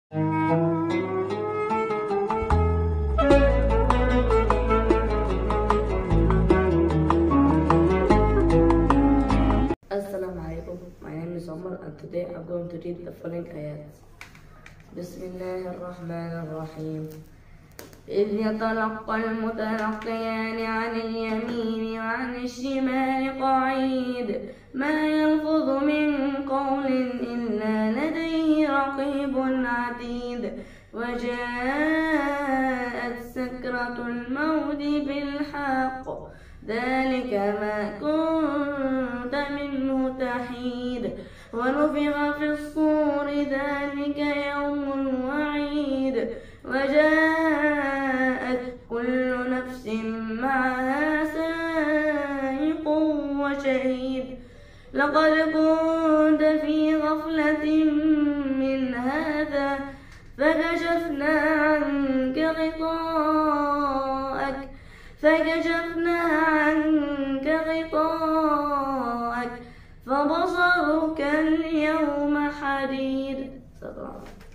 Assalamu alaikum. My name is Omar and today I'm going to read the following ayat. Bismillahirrahmanirrahim. إذ يتلقى المتلقيان عن اليمين وعن الشمال قعيد ما يلفظ من قول إلا لديه رقيب عتيد وجاءت سكرة الموت بالحق ذلك ما كنت منه تحيد ونفخ في الصور ذلك يوم الوعيد وجاءت كل نفس معها سائق وشهيد لقد كنت في غفلة من هذا فكشفنا عنك غطاءك فبصرك اليوم حديد.